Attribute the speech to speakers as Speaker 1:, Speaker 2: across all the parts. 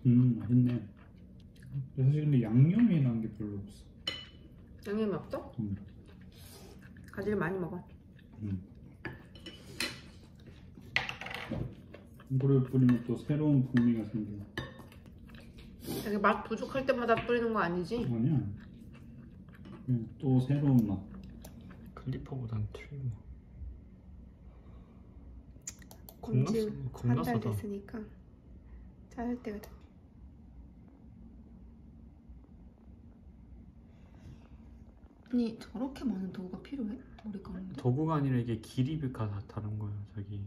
Speaker 1: 맛있네. 사실 근데 양념이라는 게 별로 없어.
Speaker 2: 양념이 없어? 가지를 많이 먹어.
Speaker 1: 이거를 뿌리면 또 새로운 풍미가 생겨.
Speaker 2: 이게 맛 부족할 때마다 뿌리는 거 아니지?
Speaker 1: 아니야. 또 새로운 맛.
Speaker 3: 클리퍼보단 틀리고.
Speaker 2: 곰지
Speaker 3: 겁나
Speaker 2: 한달
Speaker 3: 싸다.
Speaker 2: 됐으니까 자를 때가 됐. 아니 저렇게 많은 도구가 필요해? 머리 감는데?
Speaker 3: 도구가 아니라 이게 길이가 다 다른 거예요, 저기.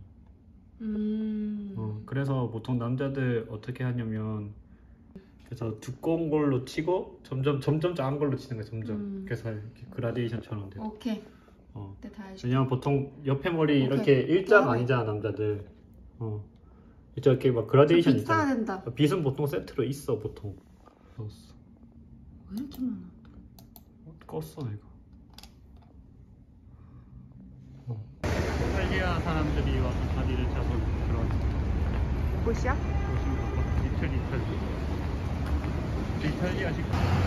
Speaker 3: 그래서 보통 남자들 어떻게 하냐면 그래서 두꺼운 걸로 치고 점점 작은 걸로 치는 거야, 점점. 그래서 이렇게 그라데이션처럼 돼요.
Speaker 2: 오케이.
Speaker 3: 네,
Speaker 2: 다 해줄게.
Speaker 3: 왜냐면 보통 옆에 머리
Speaker 2: 오케이.
Speaker 3: 이렇게 일자가 아니잖아, 남자들. 이렇게 막 그라데이션
Speaker 2: 빗
Speaker 3: 있잖아.
Speaker 2: 사야 된다.
Speaker 3: 빗은 보통 세트로 있어, 보통.
Speaker 2: 왜 이렇게 많아?
Speaker 3: 껐어, 내가. 이탈리아 사람들이 와서 자리를 잡은 그런
Speaker 2: 곳이야?
Speaker 3: 곳인 것 같아. 이탈리아식.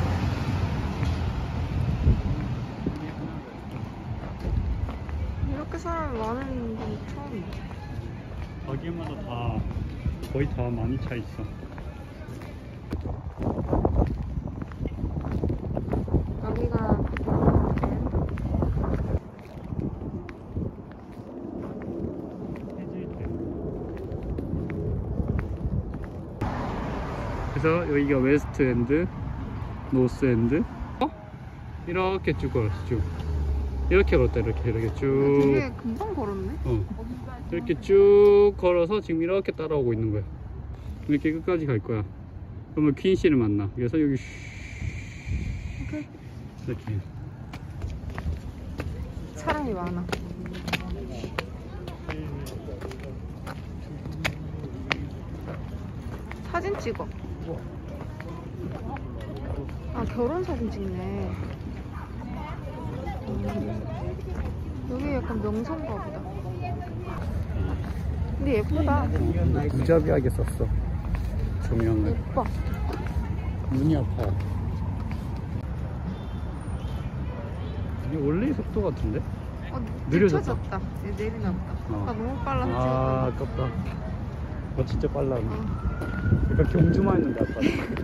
Speaker 2: 이렇게 사람이 많은 건 처음이야.
Speaker 3: 가게마다 다 거의 다 많이 차 있어.
Speaker 2: 여기가
Speaker 3: 그래서 여기가 웨스트 엔드, 노스 엔드. 이렇게 쭉 걸었어, 쭉. 이렇게 걸었다, 이렇게 쭉.
Speaker 2: 되게 금방 걸었네.
Speaker 3: 이렇게 쭉 걸어서 지금 이렇게 따라오고 있는 거야. 이렇게 끝까지 갈 거야. 그러면 퀸 씨를 만나. 그래서 여기
Speaker 2: 오케이.
Speaker 3: 이렇게.
Speaker 2: 사람이 많아. 사진 찍어. 아, 결혼 사진 찍네. 여기 약간 명소인가 보다. 근데 예쁘다.
Speaker 3: 무자비하게 썼어, 조명을.
Speaker 2: 예뻐.
Speaker 3: 눈이 아파요. 이게 원래의 속도 같은데? 느려졌다.
Speaker 2: 늦춰졌다. 이제 내리나 보다.
Speaker 3: 어.
Speaker 2: 아, 너무 빨라서
Speaker 3: 아,
Speaker 2: 찍었다.
Speaker 3: 아깝다. 진짜 빨라. 약간 경주만 했는데 아까.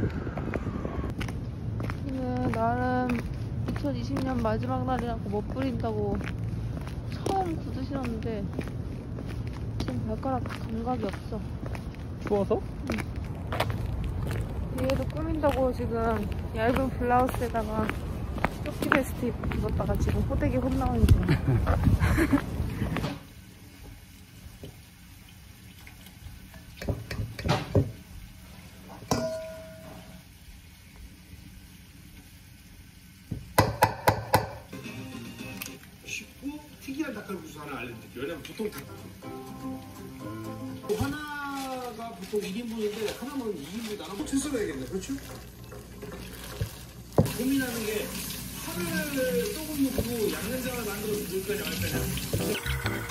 Speaker 2: 오늘 나름 2020년 마지막 날이라고 못 뿌린다고 처음 구두 신었는데 지금 발가락 감각이 없어.
Speaker 3: 추워서?
Speaker 2: 얘도 꾸민다고 지금 얇은 블라우스에다가 조끼 베스트 입었다가 지금 호되게 혼나는 중.
Speaker 4: 쉽고 특이한 닭칼국수 하나 알려드릴게요. 왜냐면 보통 하나가 보통 1인분인데 하나만 2인분 나눠 채썰어야겠네. 그렇죠? 고민하는 게 파를 조금 넣고 양념장을 만들어서 넣을 거냐 말 거냐.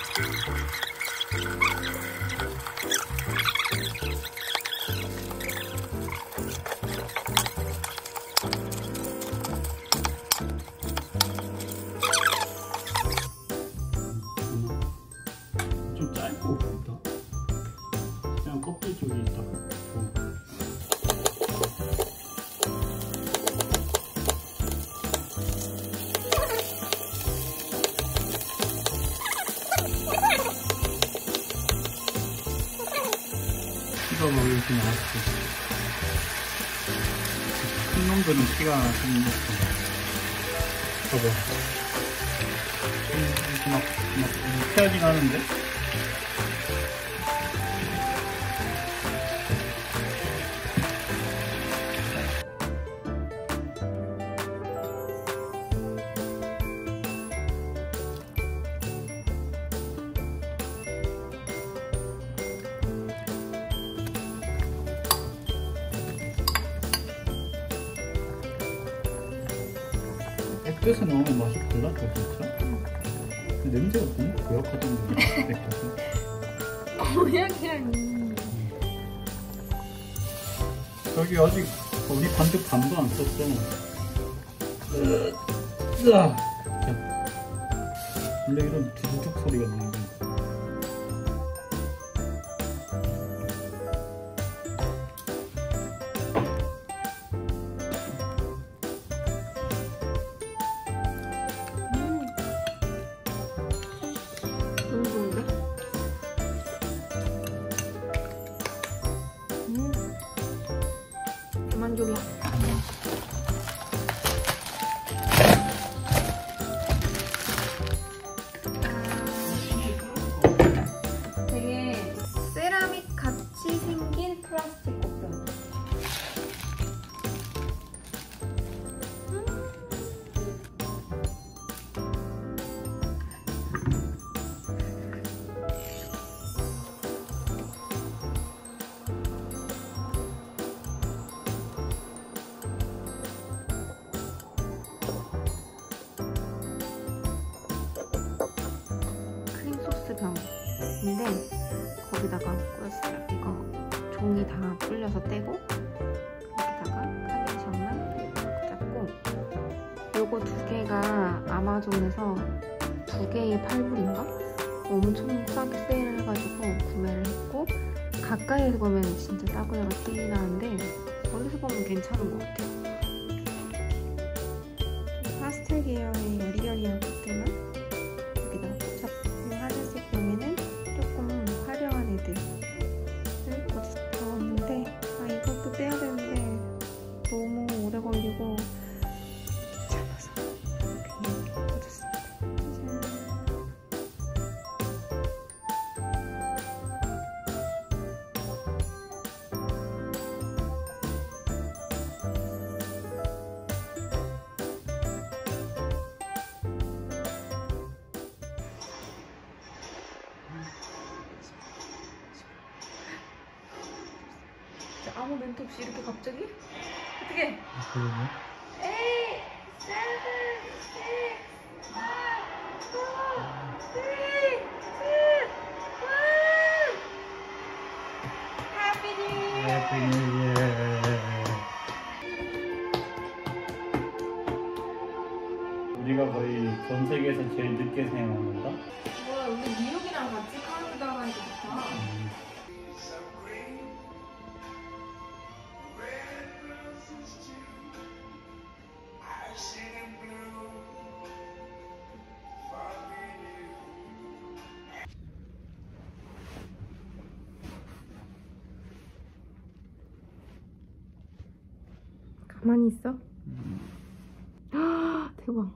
Speaker 3: 좀 짧고 그렇다. 그냥 껍질 쪽이 있다. 피가 막 이렇게 나왔어. 큰 놈들은 피가 생겼어. 봐봐. 이렇게 막 피하지가 않은데? 액젓에 넣으면 맛이 달라져 진짜. 근데 냄새가 너무 고약하던데. 액젓은.
Speaker 2: 고양이라니.
Speaker 3: 저기 아직 우리 반죽 반도 안 썼어. 원래 이런 두둑 소리가 나는 거야.
Speaker 2: 너무 좋은데? 그만 졸라. 되게 세라믹 같이 생긴 플라스틱 꽃병. 병인데 거기다가 꾸렸어요. 이거 종이 다 불려서 떼고 여기다가 카네이션만 잡고 요거 두 개가 아마존에서 두 개에 8불인가? 엄청 싸게 세일을 해가지고 구매를 했고 가까이에서 보면 진짜 싸구려가 티 나는데 멀리서 보면 괜찮은 것 같아요. 파스텔 계열의 여리여리한 것들만 여기다가 꽂아서 하늘색 병에는 조금 화려한 애들을 꽂았는데 이것도 떼야 되는데 너무 오래 걸리고 귀찮아서 그냥 꽂았습니다. 아무 멘트 없이 이렇게 갑자기? 어떻게?
Speaker 3: 그러네.
Speaker 2: 8, 7, 6, 5, 4, 3, 2, 1 Happy New Year!
Speaker 3: 우리가 거의 전 세계에서 제일 늦게 생각한다?
Speaker 2: 뭐야, 우리 뉴욕이랑 같이 카나다 가니까 좋다. 가만히 있어? 대박.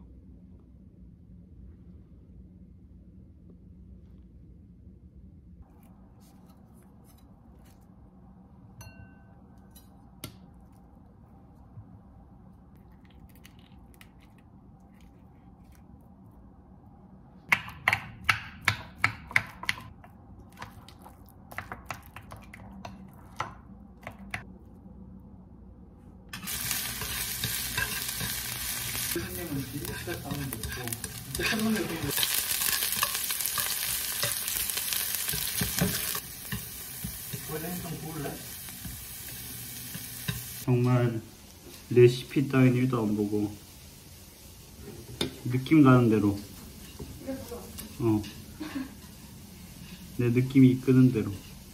Speaker 3: 선생님은 진짜 가면 좋고 진짜 선생님이 좀 구울래? 정말 레시피 따윈 1도 안 보고 느낌 가는 대로 내 느낌이 이끄는 대로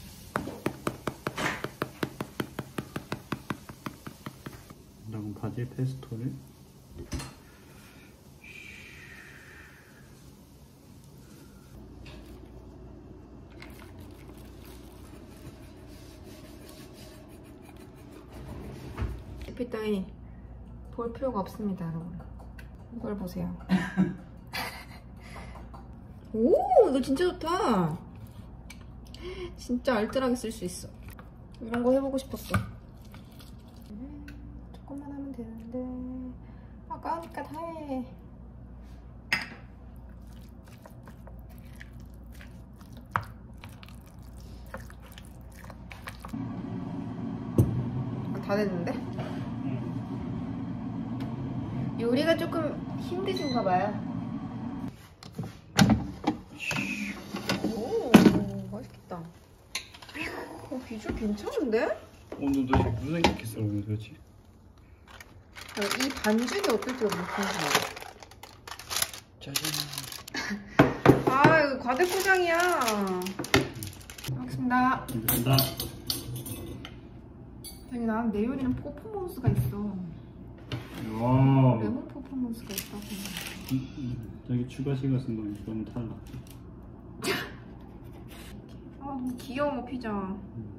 Speaker 3: 그다음 바질 페스토를
Speaker 2: 레시피 따위 볼 필요가 없습니다, 여러분. 이걸 보세요. 오, 이거 진짜 좋다. 진짜 알뜰하게 쓸 수 있어. 이런 거 해보고 싶었어. 조금만 하면 되는데 아까우니까 다 해. 다 됐는데? 요리가 조금 힘드신가 봐요. 오, 맛있겠다. 비주얼 괜찮은데?
Speaker 3: 오늘 도대체 무슨 생각했어 오늘 도대체?
Speaker 2: 이 반죽이 어떨지가 너무 궁금해.
Speaker 3: 짜잔.
Speaker 2: 아 이거 과대 포장이야. 알겠습니다.
Speaker 3: 감사합니다.
Speaker 2: 아니 나는 내 요리는 퍼포먼스가 있어.
Speaker 3: 와.
Speaker 2: 레몬 퍼포먼스가 있다고.
Speaker 1: 저기 추가 시간 쓴 거니 너무 탈락.
Speaker 2: 아 너무 귀여워 피자.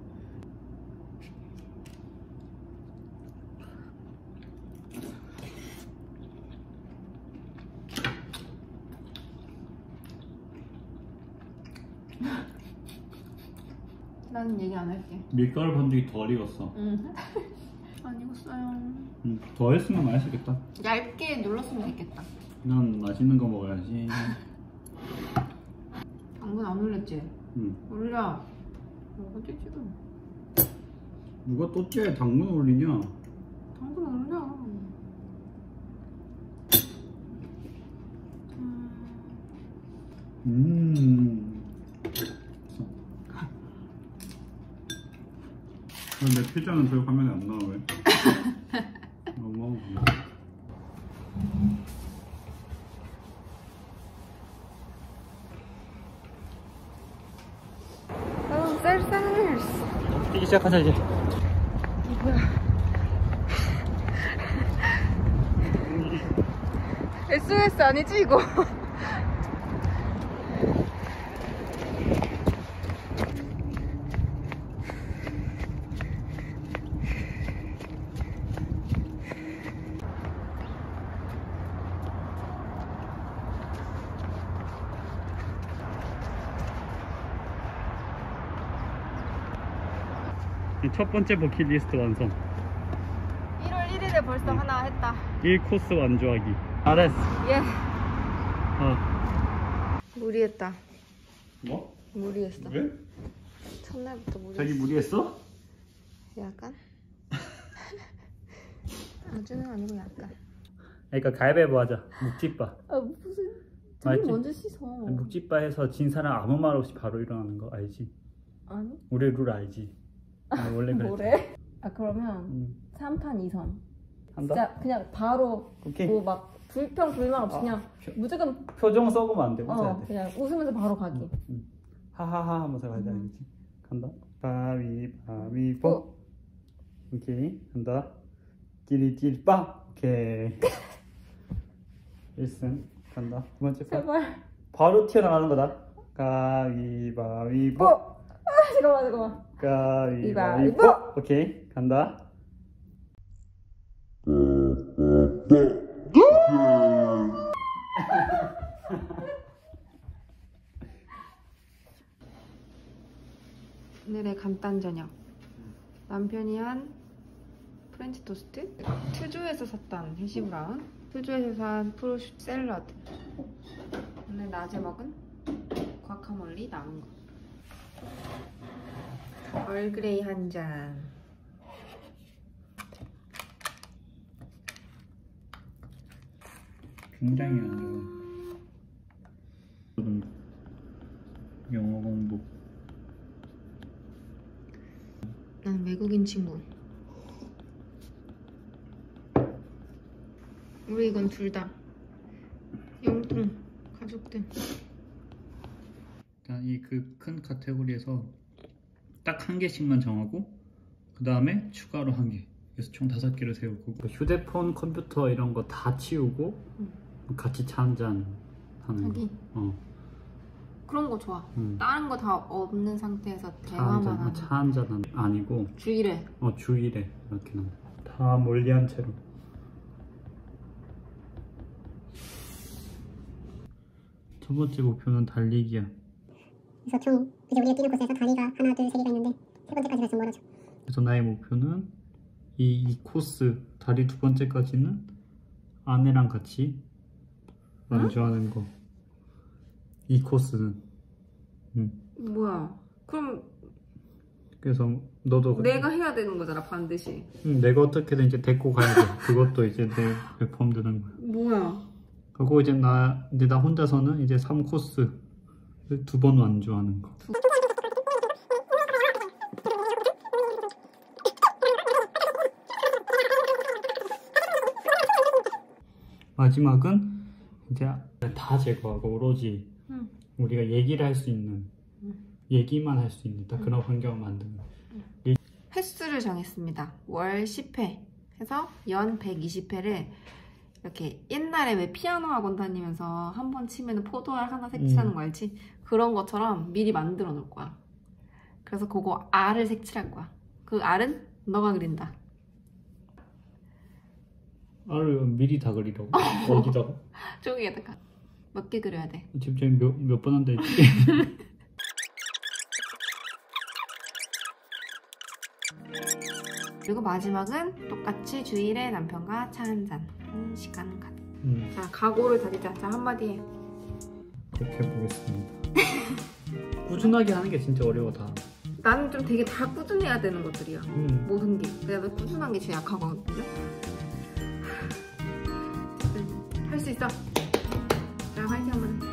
Speaker 2: 나는 얘기 안 할게.
Speaker 1: 밀가루 반죽이 덜 익었어.
Speaker 2: 응. 안 익었어요.
Speaker 1: 더 했으면 맛있겠다.
Speaker 2: 얇게 눌렀으면 됐겠다.
Speaker 1: 난 맛있는 거 먹어야지.
Speaker 2: 당근 안 올렸지?
Speaker 1: 응.
Speaker 2: 올려. 어디 지금?
Speaker 1: 누가 또 찌에 당근 올리냐?
Speaker 2: 당근 올려.
Speaker 1: 내 표정은 저 화면에 안 나와 왜? 너무
Speaker 2: 쌀쌀.
Speaker 3: 뛰기 시작하자 이제.
Speaker 2: 뭐야? SOS 아니지 이거?
Speaker 3: 첫 번째 버킷리스트 완성.
Speaker 2: 1월 1일에 벌써 하나 했다.
Speaker 3: 1코스 완주하기. 잘했어.
Speaker 2: 예.
Speaker 3: 어.
Speaker 2: 무리했다.
Speaker 1: 뭐?
Speaker 2: 무리했어.
Speaker 1: 왜?
Speaker 2: 첫날부터 무리했어.
Speaker 1: 자기 무리했어?
Speaker 2: 약간? 아주는 아니고 약간.
Speaker 3: 그러니까 가위바위보 하자. 묵찌빠.
Speaker 2: 아 무슨? 둘이
Speaker 3: 알지?
Speaker 2: 먼저 씻어.
Speaker 3: 묵찌빠 해서 진 사람 아무 말 없이 바로 일어나는 거 알지?
Speaker 2: 아니?
Speaker 3: 우리 룰 알지? 원래 그랬지.
Speaker 2: 뭐래? 아 그러면 3판 2선.
Speaker 3: 한다?
Speaker 2: 진짜 그냥 바로
Speaker 3: 오케이.
Speaker 2: 뭐 막 불평 불만 없이
Speaker 3: 아,
Speaker 2: 그냥 무조건
Speaker 3: 표정 써보면 안 돼. 웃어야 돼.
Speaker 2: 그냥 웃으면서 바로 가기.
Speaker 3: 하하하 하면서 가야 돼. 알겠지? 간다. 바위바위보. 오케이. 간다. 찌리찌리빠. 오케이. 1승. 간다. 두 번째 판.
Speaker 2: 제발.
Speaker 3: 바로 튀어나가는 거다. 가위바위보.
Speaker 2: 잠깐만.
Speaker 3: 가위바위보. 오케이. 간다.
Speaker 2: 오늘의 간단 저녁. 남편이 한 프렌치 토스트, 트주에서 샀던 해시 브라운, 트주에서 산 프로슈 샐러드. 오늘 낮에 먹은 과카몰리 남은 거. 얼그레이 한 잔.
Speaker 1: 굉장히 안 좋아. 영어 공부.
Speaker 2: 나는 외국인 친구. 우리 이건 둘 다 영통 가족들.
Speaker 1: 일단 이 그 큰 카테고리에서 딱 한 개씩만 정하고 그 다음에 추가로 한 개. 그래서 총 5개를 세우고 휴대폰, 컴퓨터 이런 거 다 치우고 같이 차 한잔 하는
Speaker 2: 하기?
Speaker 1: 거.
Speaker 2: 그런 거 좋아.
Speaker 1: 응.
Speaker 2: 다른 거 다 없는 상태에서
Speaker 1: 차
Speaker 2: 대화만
Speaker 1: 한잔,
Speaker 2: 하는.
Speaker 1: 차 한잔 아니고
Speaker 2: 주일에.
Speaker 1: 주일에 이렇게는 다 멀리한 채로. 첫 번째 목표는 달리기야.
Speaker 5: 그래서 총 이제 우리가 뛰는 코스에서 다리가 하나, 둘, 세 개가 있는데 세 번째까지가 좀 멀어져.
Speaker 1: 그래서 나의 목표는 이 코스 다리 두 번째까지는 아내랑 같이 완주하는 거. 이 코스는.
Speaker 2: 뭐야? 그럼
Speaker 1: 그래서 너도
Speaker 2: 내가 해야 되는 거잖아 반드시.
Speaker 1: 내가 어떻게든 이제 데리고 가야 돼. 그것도 이제 내 포함되는 거야.
Speaker 2: 뭐야?
Speaker 1: 그리고 이제 나 혼자서는 이제 3코스 2번 완주하는 거. 마지막은 이제 다 제거하고 오로지 우리가 얘기를 할 수 있는 얘기만 할 수 있는 딱 그런 환경을 만드는.
Speaker 2: 횟수를 정했습니다. 월 10회 해서 연 120회를 이렇게 옛날에 왜 피아노 학원 다니면서 한 번 치면 포도알 하나 색칠하는 거 알지? 그런 것처럼 미리 만들어 놓을 거야. 그래서 그거 알을 색칠할 거야. 그 알은 너가 그린다.
Speaker 1: 알을 미리 다 그리라고? 어디다가?
Speaker 2: 저기에다가 몇 개 그려야 돼?
Speaker 1: 지금 몇 번 한다 했지?
Speaker 2: 그리고 마지막은 똑같이 주일에 남편과 차 한잔 하는 시간 갖. 자, 각오를 다지자. 자, 한마디 해.
Speaker 1: 그렇게 해보겠습니다. 꾸준하게 하는 게 진짜 어려워 다.
Speaker 2: 나는 좀 되게 다 꾸준해야 되는 것들이야. 모든 게. 내가 꾸준한 게 제일 약하거든요. 할 수 있어. 자, 화이팅 한번 해.